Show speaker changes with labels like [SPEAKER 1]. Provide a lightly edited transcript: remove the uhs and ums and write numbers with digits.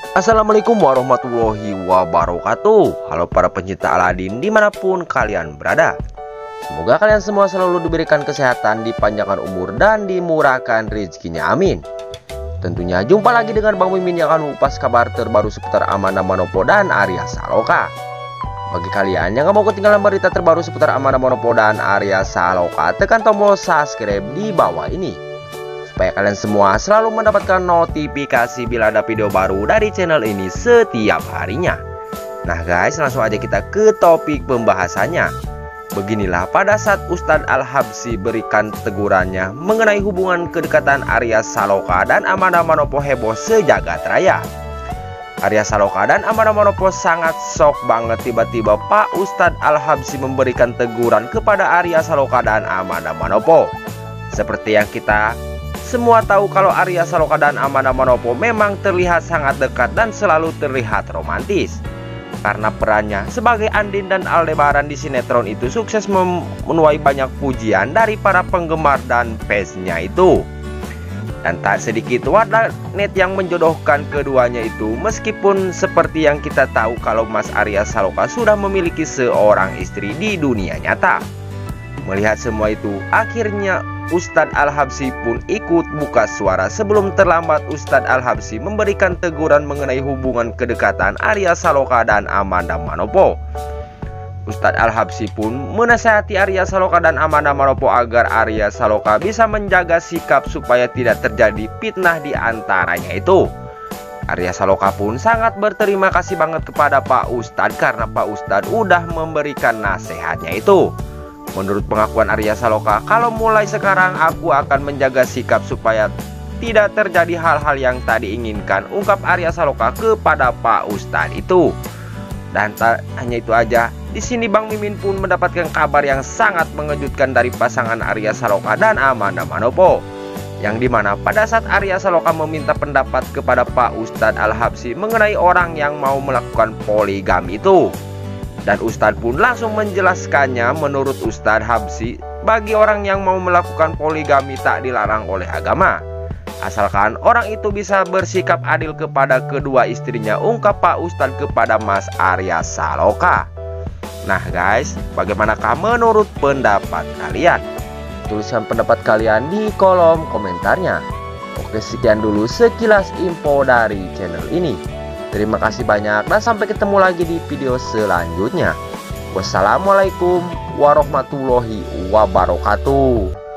[SPEAKER 1] Assalamualaikum warahmatullahi wabarakatuh. Halo para pencinta Aladin dimanapun kalian berada. Semoga kalian semua selalu diberikan kesehatan, dipanjangkan umur, dan dimurahkan rezekinya, amin. Tentunya jumpa lagi dengan Bang Mimin yang akan mengupas kabar terbaru seputar Amanda Manopo dan Arya Saloka. Bagi kalian yang gak mau ketinggalan berita terbaru seputar Amanda Manopo dan Arya Saloka, tekan tombol subscribe di bawah ini supaya kalian semua selalu mendapatkan notifikasi bila ada video baru dari channel ini setiap harinya. Nah guys, langsung aja kita ke topik pembahasannya. Beginilah pada saat Ustadz Al-Habsyi berikan tegurannya mengenai hubungan kedekatan Arya Saloka dan Amanda Manopo heboh sejagat raya. Arya Saloka dan Amanda Manopo sangat shock banget tiba-tiba Pak Ustadz Al-Habsyi memberikan teguran kepada Arya Saloka dan Amanda Manopo. Seperti yang kita semua tahu kalau Arya Saloka dan Amanda Manopo memang terlihat sangat dekat dan selalu terlihat romantis. Karena perannya sebagai Andin dan Aldebaran di sinetron itu sukses menuai banyak pujian dari para penggemar dan fansnya itu. Dan tak sedikit warganet yang menjodohkan keduanya itu, meskipun seperti yang kita tahu kalau Mas Arya Saloka sudah memiliki seorang istri di dunia nyata. Melihat semua itu, akhirnya Ustadz Al-Habsyi pun ikut buka suara. Sebelum terlambat, Ustadz Al-Habsyi memberikan teguran mengenai hubungan kedekatan Arya Saloka dan Amanda Manopo. Ustadz Al-Habsyi pun menasihati Arya Saloka dan Amanda Manopo agar Arya Saloka bisa menjaga sikap supaya tidak terjadi fitnah di antaranya itu. Arya Saloka pun sangat berterima kasih banget kepada Pak Ustadz karena Pak Ustadz udah memberikan nasihatnya itu. Menurut pengakuan Arya Saloka, kalau mulai sekarang aku akan menjaga sikap supaya tidak terjadi hal-hal yang tadi inginkan, ungkap Arya Saloka kepada Pak Ustadz itu. Dan tak hanya itu aja, di sini Bang Mimin pun mendapatkan kabar yang sangat mengejutkan dari pasangan Arya Saloka dan Amanda Manopo. Yang dimana pada saat Arya Saloka meminta pendapat kepada Pak Ustadz Al-Habsyi mengenai orang yang mau melakukan poligami itu. Dan Ustadz pun langsung menjelaskannya. Menurut Ustadz Habsyi, bagi orang yang mau melakukan poligami tak dilarang oleh agama, asalkan orang itu bisa bersikap adil kepada kedua istrinya, ungkap Pak Ustadz kepada Mas Arya Saloka. Nah guys, bagaimanakah menurut pendapat kalian? Tuliskan pendapat kalian di kolom komentarnya. Oke, sekian dulu sekilas info dari channel ini. Terima kasih banyak dan sampai ketemu lagi di video selanjutnya. Wassalamualaikum warahmatullahi wabarakatuh.